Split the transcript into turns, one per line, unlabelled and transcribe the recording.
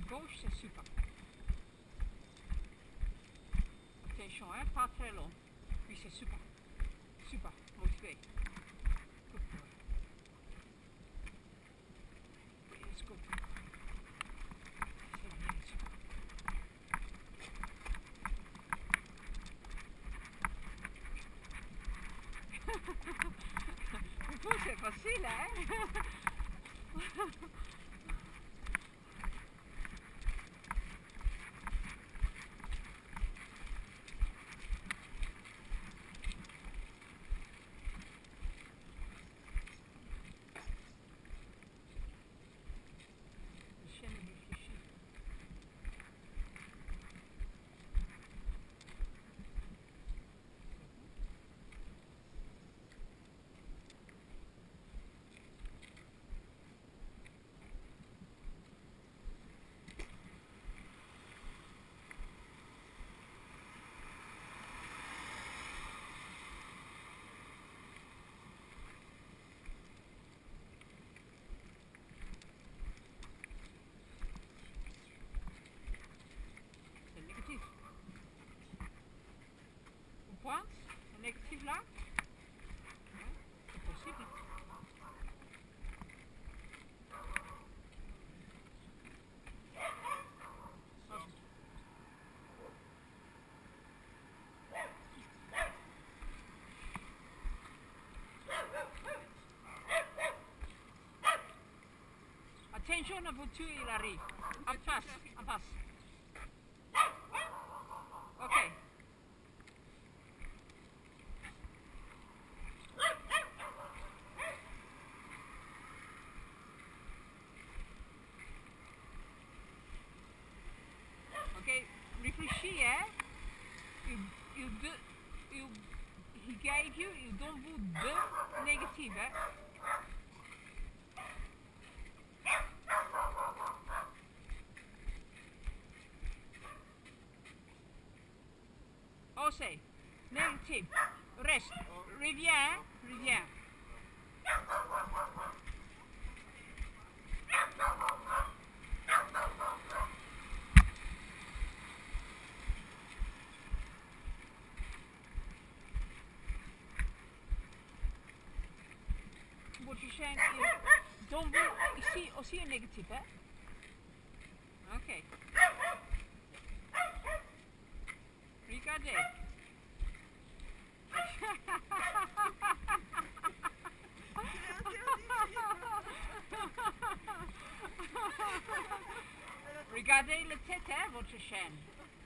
gauche, c'est super. Attention, hein, pas très long. Oui, c'est super. Super, motivé. Good boy. It's good. C'est bien, super. C'est facile, hein? Le chien réfléchit. C'est négatif. Au point, c'est négatif là? Ouais, c'est possible. Attention, la voiture, il arrive. En face, en face. Ok. Ok, réfléchis, hein. He gave you, il donne vous deux négatives, hein. Oh, c'est négatif. Reste. Reviens, reviens. Votre chien, il donne vous ici aussi un négatif, hein. Ok. Regardez. Regardez la tête, hein, votre chaîne.